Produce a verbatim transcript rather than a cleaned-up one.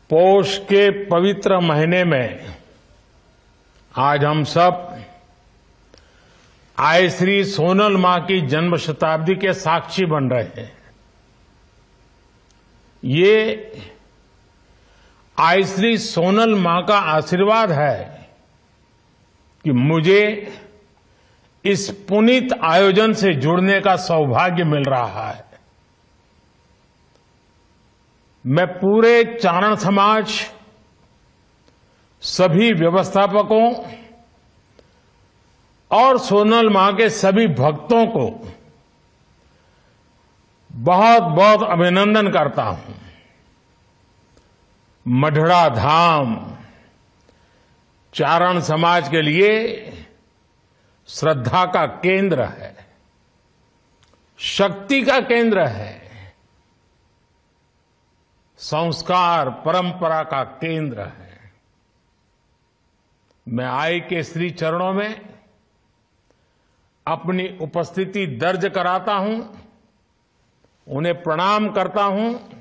पौष के पवित्र महीने में आज हम सब आय श्री सोनल मां की जन्म शताब्दी के साक्षी बन रहे हैं। ये आय श्री सोनल मां का आशीर्वाद है कि मुझे इस पुनीत आयोजन से जुड़ने का सौभाग्य मिल रहा है। मैं पूरे चारण समाज, सभी व्यवस्थापकों और सोनल मां के सभी भक्तों को बहुत बहुत अभिनंदन करता हूं। मढ़ड़ा धाम चारण समाज के लिए श्रद्धा का केंद्र है, शक्ति का केंद्र है, संस्कार परंपरा का केंद्र है। मैं आय के श्री चरणों में अपनी उपस्थिति दर्ज कराता हूं, उन्हें प्रणाम करता हूं